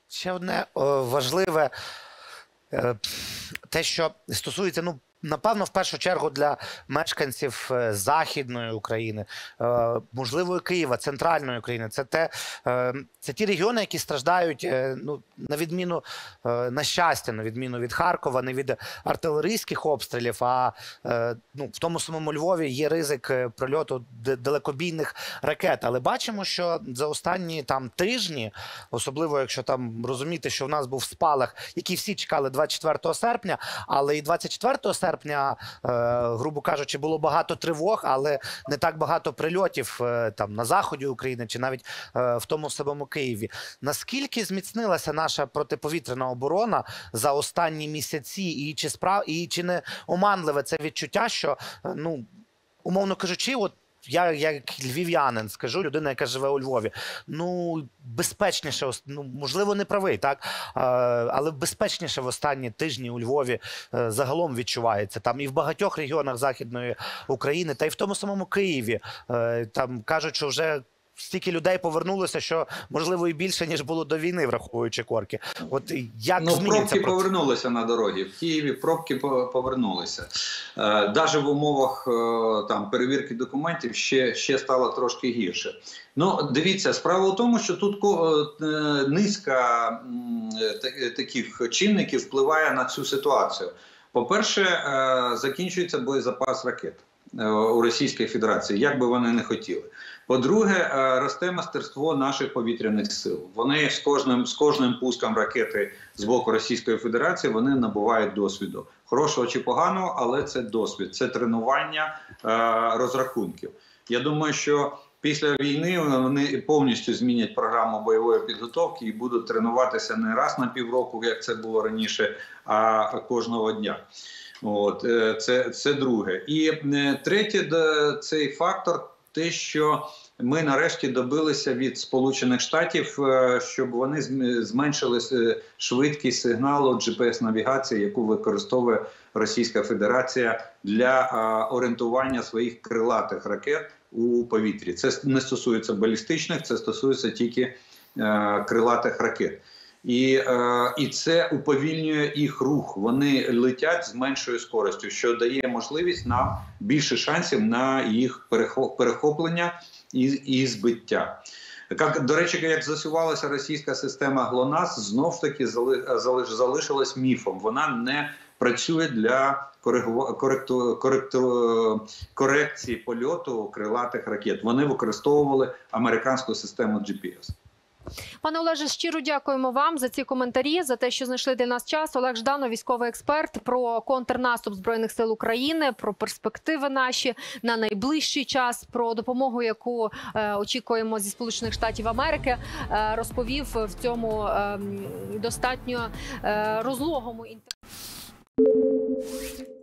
Ще одне важливе, те, що стосується, напевно, в першу чергу для мешканців Західної України, можливо, і Києва, центральної України. Це ті регіони, які страждають, на відміну, на щастя, на відміну від Харкова, не від артилерійських обстрілів, а в тому самому Львові є ризик прольоту далекобійних ракет. Але бачимо, що за останні тижні, особливо якщо розуміти, що в нас був спалах, який всі чекали 24 серпня, але і 24 серпня, грубо кажучи, було багато тривог, але не так багато прильотів на заході України чи навіть в тому самому Києві. Наскільки зміцнилася наша протиповітряна оборона за останні місяці, і чи не оманливе це відчуття, що, умовно кажучи, я як львів'янин скажу, людина, яка живе у Львові, безпечніше, можливо, не правий, так, але безпечніше в останні тижні у Львові загалом відчувається. Там і в багатьох регіонах Західної України, та й в тому самому Києві. Там кажуть, що вже стільки людей повернулося, що, можливо, і більше, ніж було до війни, враховуючи корки. От як змінюється пробки повернулися на дорогі. В Києві пробки повернулися. Навіть в умовах перевірки документів ще стало трошки гірше. Дивіться, справа в тому, що тут низка таких чинників впливає на цю ситуацію. По-перше, закінчується боєзапас ракет у Російської Федерації, як би вони не хотіли. По-друге, росте мастерство наших повітряних сил. Вони з кожним пуском ракети з боку Російської Федерації вони набувають досвіду. Хорошого чи поганого, але це досвід, це тренування розрахунків. Я думаю, що після війни вони повністю змінять програму бойової підготовки і будуть тренуватися не раз на півроку, як це було раніше, а кожного дня. Це друге. І третє, цей фактор, те, що ми нарешті добилися від Сполучених Штатів, щоб вони зменшили швидкість сигналу GPS-навігації, яку використовує Російська Федерація для орієнтування своїх крилатих ракет у повітрі. Це не стосується балістичних, це стосується тільки крилатих ракет. І це уповільнює їх рух. Вони летять з меншою скоростю, що дає можливість нам більше шансів на їх перехоплення і збиття. До речі, як з'ясувалася російська система ГЛОНАСС, знов ж таки залишилась міфом. Вона не працює для корекції польоту крилатих ракет. Вони використовували американську систему GPS. Пане Олеже, щиро дякуємо вам за ці коментарі, за те, що знайшли для нас час. Олег Жданов, військовий експерт, про контрнаступ Збройних сил України, про перспективи наші на найближчий час, про допомогу, яку очікуємо зі Сполучених Штатів Америки, розповів в цьому достатньо розлогому інтерв'ю.